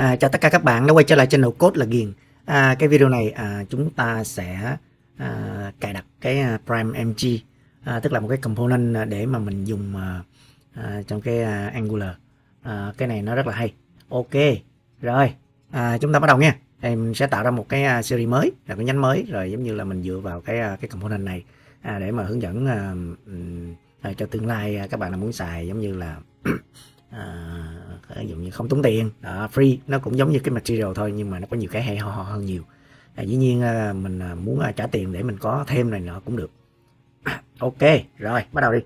Chào tất cả các bạn đã quay trở lại channel Code là Ghiền. Cái video này chúng ta sẽ cài đặt cái Prime MG, tức là một cái component để mà mình dùng trong cái Angular. Cái này nó rất là hay. Ok, rồi chúng ta bắt đầu nha. Em sẽ tạo ra một cái series mới, là cái nhánh mới, rồi giống như là mình dựa vào cái component này để mà hướng dẫn cho tương lai các bạn nào muốn xài, giống như là ví dụ như không tốn tiền, free. Nó cũng giống như cái material thôi, nhưng mà nó có nhiều cái hay ho hơn nhiều. Dĩ nhiên mình muốn trả tiền để mình có thêm này nọ cũng được. Ok, rồi bắt đầu đi.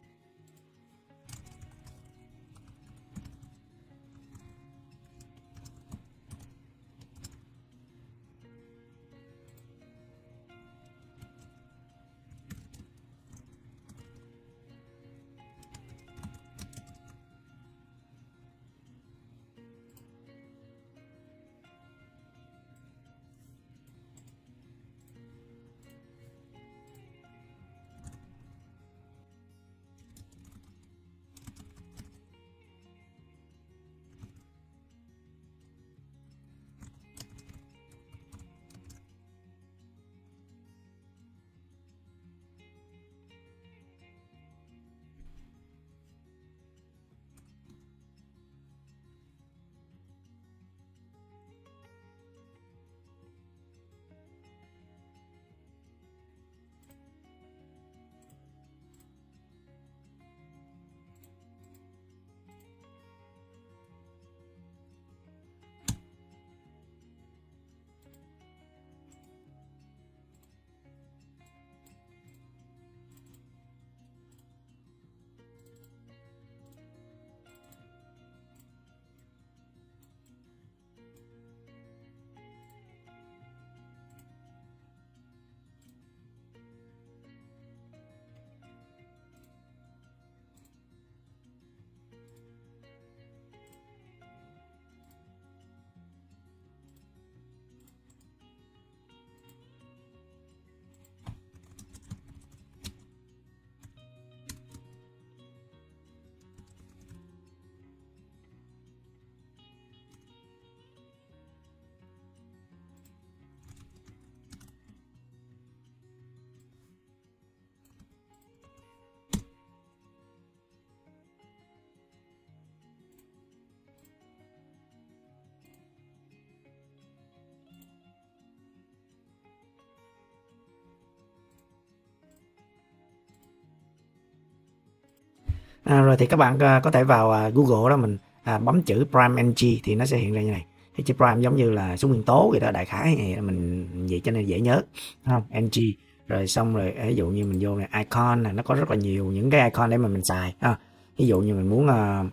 Rồi thì các bạn có thể vào Google đó, mình bấm chữ Prime MG thì nó sẽ hiện ra như này. Thì chữ Prime giống như là số nguyên tố vậy đó, đại khái mình vậy cho nên dễ nhớ, không? MG rồi xong rồi ví dụ như mình vô này icon này, nó có rất là nhiều những cái icon để mà mình xài. Ví dụ như mình muốn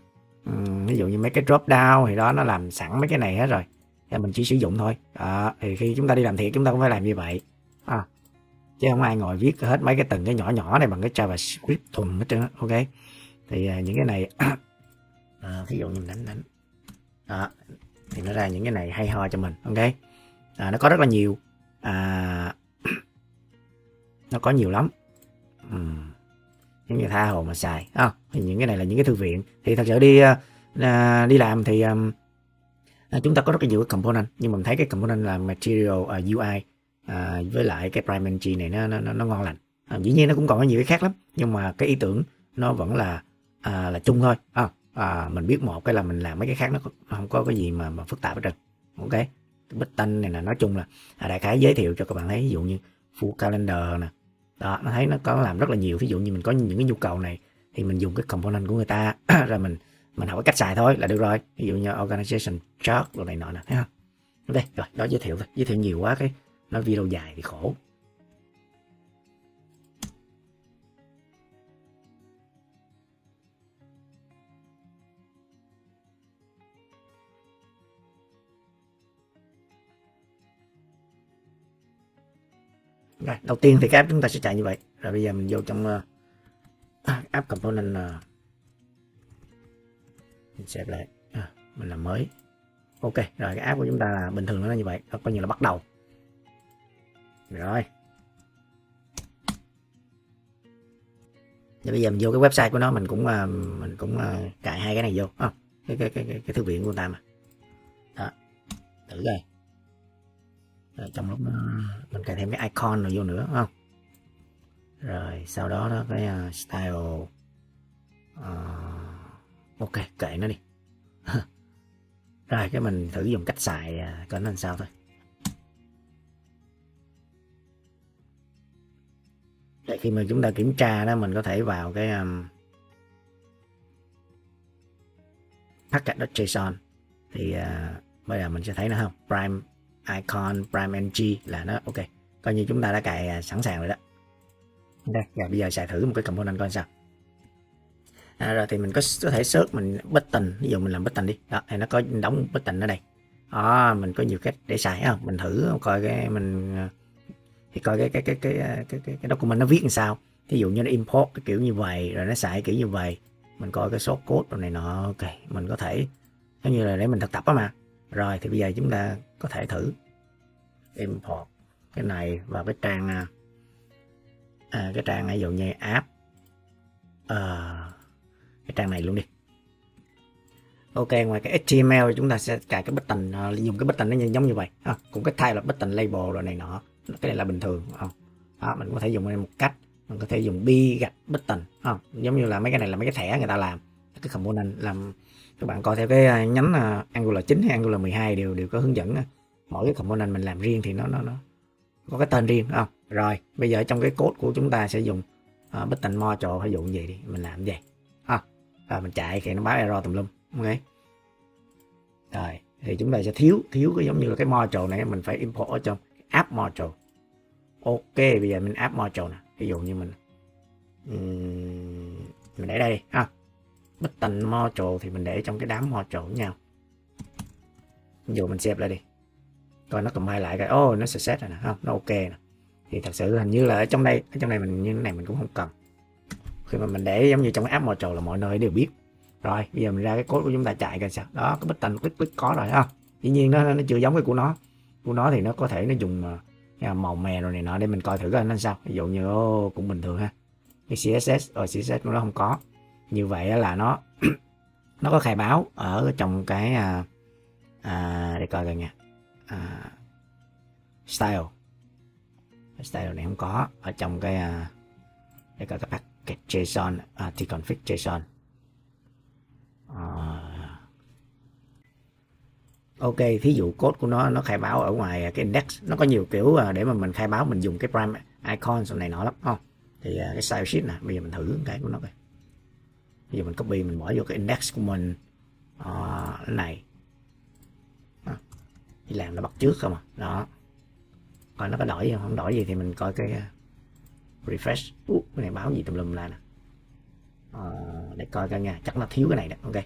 ví dụ như mấy cái drop down thì đó, nó làm sẵn mấy cái này hết rồi, thì mình chỉ sử dụng thôi. Thì khi chúng ta đi làm thiệt chúng ta cũng phải làm như vậy, chứ không ai ngồi viết hết mấy cái từng cái nhỏ nhỏ này bằng cái JavaScript thuần hết trơn. Ok, thì những cái này ví dụ như mình đánh thì nó ra những cái này hay ho cho mình. Ok, nó có rất là nhiều, nó có nhiều lắm, những người tha hồ mà xài. Thì những cái này là những cái thư viện. Thì thật sự đi làm thì chúng ta có rất là nhiều cái component, nhưng mình thấy cái component là material UI với lại cái Prime MG này nó ngon lành. Dĩ nhiên nó cũng còn có nhiều cái khác lắm, nhưng mà cái ý tưởng nó vẫn là chung thôi. Mình biết một cái là mình làm mấy cái khác nó không có cái gì mà phức tạp hết trơn. Ok, cái button này là nói chung là đại khái giới thiệu cho các bạn thấy. Ví dụ như full calendar nè, đó, nó thấy nó có làm rất là nhiều. Ví dụ như mình có những cái nhu cầu này thì mình dùng cái component của người ta rồi mình học cái cách xài thôi là được rồi. Ví dụ như organization chart rồi này nọ nè, thấy không? Ok, rồi đó, giới thiệu thôi, giới thiệu nhiều quá cái nói video dài thì khổ. Rồi, đầu tiên thì cái app chúng ta sẽ chạy như vậy. Rồi bây giờ mình vô trong app component, mình xếp lại, mình làm mới. Ok, rồi cái app của chúng ta là bình thường nó là như vậy, coi như là bắt đầu. Rồi. Thì bây giờ mình vô cái website của nó, mình cũng cài hai cái này vô, cái thư viện của người ta mà. Đó. thử đây. Rồi trong lúc mình cài thêm cái icon rồi vô nữa đúng không? Rồi sau đó đó cái style ok kệ nó đi. Rồi cái mình thử dùng cách xài coi nó làm sao thôi. Để khi mà chúng ta kiểm tra đó mình có thể vào cái package.json thì bây giờ mình sẽ thấy nó không, prime icon, prime ng là nó ok, coi như chúng ta đã cài sẵn sàng rồi đó. Đây, và bây giờ xài thử một cái component coi sao. Rồi thì mình có thể search mình button, ví dụ mình làm button đi đó, thì nó có đóng button ở đây đó, mình có nhiều cách để xài không, mình thử coi cái mình thì coi cái document nó viết làm sao, ví dụ như nó import cái kiểu như vậy rồi nó xài kiểu như vậy, mình coi cái source code rồi này nọ. Ok, mình có thể giống như là để mình thực tập đó mà. Rồi thì bây giờ chúng ta có thể thử import cái này vào cái trang cái trang ví dụ như app cái trang này luôn đi. Ok, ngoài cái HTML chúng ta sẽ cài cái button, dùng cái button nó giống như vậy cũng cái thay là button label rồi này nọ, cái này là bình thường không đó, mình có thể dùng đây một cách, mình có thể dùng bi gạch button không, giống như là mấy cái này là mấy cái thẻ người ta làm cái component làm. Các bạn coi theo cái nhánh Angular 9 hay Angular 12 đều có hướng dẫn, mỗi cái component mình làm riêng thì nó có cái tên riêng không. Rồi bây giờ trong cái code của chúng ta sẽ dùng button module hay dùng gì đi, mình làm vậy rồi mình chạy thì nó báo error tùm lum. Ok, rồi thì chúng ta sẽ thiếu cái giống như là cái module này mình phải import ở trong app module. Ok, bây giờ mình app module nè, ví dụ như mình để đây đi button module thì mình để trong cái đám module với nhau. Ví dụ mình save lại đi coi nó compile lại cái nó sẽ set rồi nè không, nó ok nè. Thì thật sự hình như là ở trong đây mình như thế này mình cũng không cần, khi mà mình để giống như trong cái app module là mọi nơi đều biết. Rồi bây giờ mình ra cái code của chúng ta chạy coi sao đó, cái button click có rồi không. Dĩ nhiên nó chưa giống cái của nó thì nó có thể nó dùng màu mè rồi này nọ để mình coi thử coi nó sao. Ví dụ như cũng bình thường ha, cái CSS CSS của nó không có. Như vậy là nó nó có khai báo ở trong cái để coi coi nha, style này không có ở trong cái để coi cái package JSON thì config JSON. Ok, thí dụ code của nó khai báo ở ngoài cái index, nó có nhiều kiểu để mà mình khai báo, mình dùng cái prime icon này nọ lắm không. Thì cái style sheet nè, bây giờ mình thử cái của nó coi. Bây giờ mình copy mình bỏ vô cái index của mình cái này thì làm nó bắt trước không đó, coi nó có đổi gì không đổi gì thì mình coi cái refresh. Cái này báo gì tùm lum la nè, để coi coi nha, chắc nó thiếu cái này đó. Ok,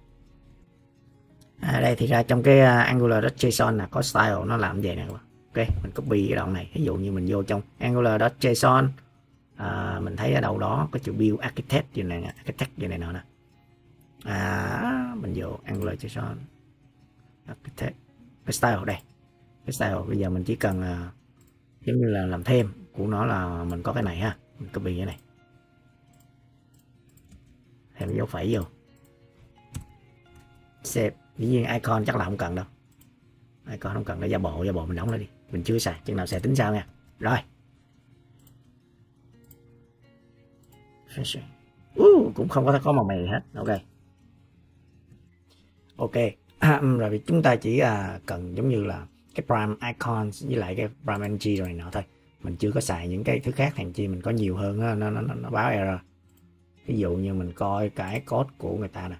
đây thì ra trong cái angular.json là có style nó làm vậy nè. Ok, mình copy cái đoạn này, ví dụ như mình vô trong angular.json mình thấy ở đâu đó có chữ build architect gì này, architect gì này nọ nè, mình vô angular.json architect, cái style đây, cái style bây giờ mình chỉ cần giống như là làm thêm của nó là mình có cái này ha, mình copy cái này thêm dấu phẩy vô save. Dĩ nhiên icon chắc là không cần đâu, icon không cần, để giả bộ mình đóng lại đi, mình chưa xài, chừng nào xài tính sao nha. Rồi cũng không có màu mè hết. Ok rồi thì chúng ta chỉ cần giống như là cái prime icon với lại cái prime ng rồi này nọ thôi, mình chưa có xài những cái thứ khác, hàng chi mình có nhiều hơn nó báo error. Ví dụ như mình coi cái code của người ta nè,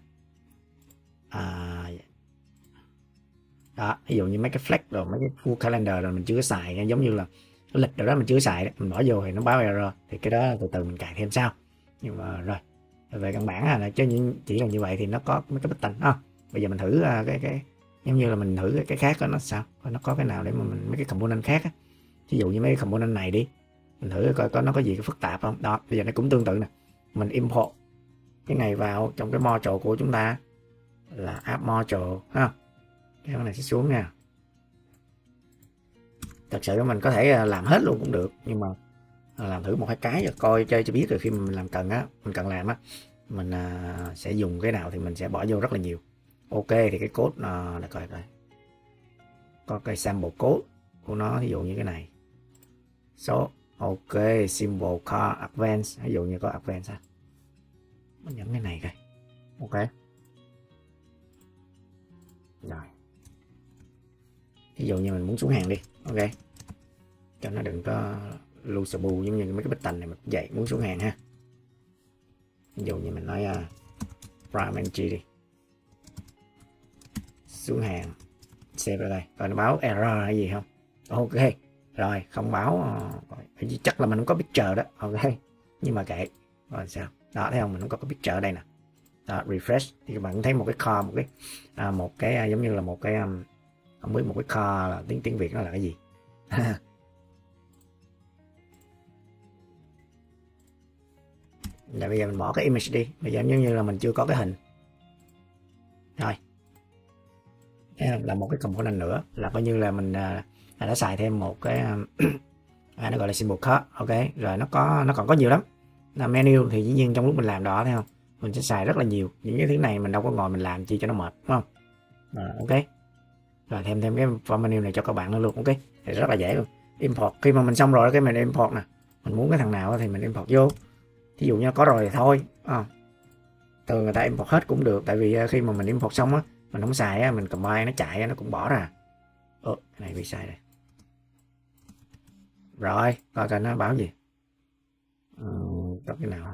đó, ví dụ như mấy cái flex rồi mấy cái full calendar rồi mình chưa có xài, giống như là cái lịch rồi đó mình chưa xài đó, mình bỏ vô thì nó báo error, thì cái đó từ từ mình cài thêm sau. Nhưng mà rồi về căn bản là chứ chỉ là như vậy thì nó có mấy cái button bây giờ mình thử cái giống như là mình thử cái khác đó, nó sao nó có cái nào để mà mình mấy cái component khác á, ví dụ như mấy cái component này đi, mình thử coi có nó có gì cái phức tạp không. Đó, bây giờ nó cũng tương tự nè, mình import cái này vào trong cái module của chúng ta là app module ha, cái này sẽ xuống nha. Thật sự mình có thể làm hết luôn cũng được, nhưng mà làm thử một hai cái rồi coi chơi cho biết, rồi khi mà mình làm cần mình cần làm mình sẽ dùng cái nào thì mình sẽ bỏ vô rất là nhiều. Ok, thì cái code để coi có cái sample code của nó, ví dụ như cái này. Số ok, symbol car advance, ví dụ như có advance ha. Mình nhấn cái này coi. Ok. Rồi. Ví dụ như mình muốn xuống hàng đi. Ok. Cho nó đừng có loosable giống như mấy cái button này mình vậy, muốn xuống hàng ha. Ví dụ như mình nói prime entry đi. Xuống hàng. Save ra đây. Rồi nó báo error hay gì không? Ok. Rồi không báo chắc là mình không có picture đó. Ok. Nhưng mà kệ. Rồi sao? Đó thấy không? Mình không có picture ở đây nè. Đó, refresh thì các bạn cũng thấy một cái car, một cái giống như là một cái không biết một cái car là tiếng Việt nó là cái gì. Là bây giờ mình bỏ cái image đi, bây giờ giống như là mình chưa có cái hình. Rồi là một cái component nữa, là coi như là mình đã xài thêm một cái nó gọi là symbol card. Ok, rồi nó còn có nhiều lắm. Là menu thì dĩ nhiên trong lúc mình làm đó thấy không, mình sẽ xài rất là nhiều những cái thứ này, mình đâu có ngồi mình làm chi cho nó mệt, đúng không? Ok, rồi thêm cái form menu này cho các bạn nữa luôn. Ok, thì rất là dễ luôn. Import khi mà mình xong rồi cái mình import nè, mình muốn cái thằng nào thì mình import vô, thí dụ như có rồi thì thôi. Thường người ta import hết cũng được, tại vì khi mà mình import xong á, mình không xài á, mình combine nó chạy nó cũng bỏ ra. Cái này bị sai đây. Rồi coi coi nó báo gì. Có cái nào không?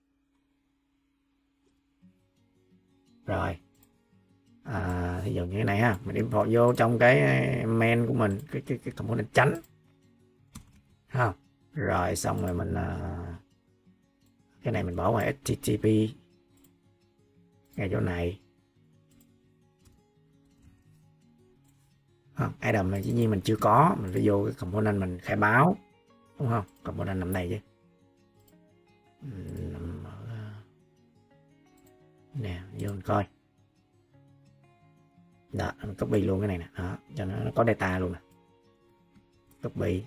Rồi ví dụ như thế này ha, mình import vô trong cái main của mình, cái component tránh ha. Rồi xong rồi mình cái này mình bỏ ngoài http ngay chỗ này. Item này dĩ nhiên mình chưa có, mình phải vô cái component mình khai báo, đúng không? Component nằm này chứ. Nằm ở nè, vô mình coi. Đó, mình copy luôn cái này nè, đó, cho nó có data luôn nè. Copy.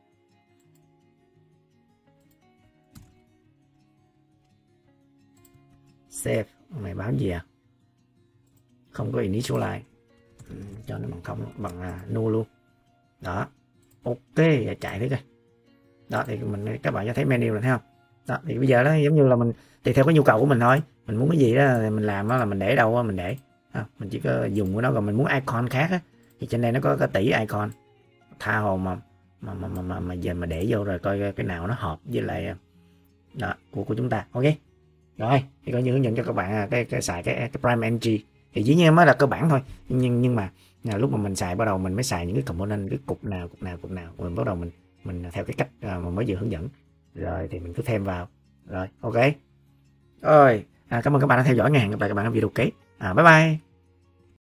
Save, này báo gì à? Không có initialize. Cho nó bằng không, bằng null luôn. Đó. Ok, chạy thế coi. Đó thì các bạn cho thấy menu rồi thấy không? Đó thì bây giờ đó giống như là mình tùy theo cái nhu cầu của mình thôi. Mình muốn cái gì đó thì mình làm đó, là mình để đâu mình để. Mình chỉ có dùng của nó, còn mình muốn icon khác á, thì trên đây nó có cái tỷ icon. Tha hồ mà giờ mà để vô rồi coi cái nào nó hợp với lại đó của chúng ta. Ok. Rồi thì coi như hướng dẫn cho các bạn cái xài cái prime entry thì dĩ nhiên mới là cơ bản thôi, nhưng mà lúc mà mình xài bắt đầu mình mới xài những cái component, cái cục nào mình bắt đầu mình theo cái cách mà mới vừa hướng dẫn, rồi thì mình cứ thêm vào. Rồi ok. Rồi cảm ơn các bạn đã theo dõi, hẹn gặp lại các bạn ở video kế. Bye bye.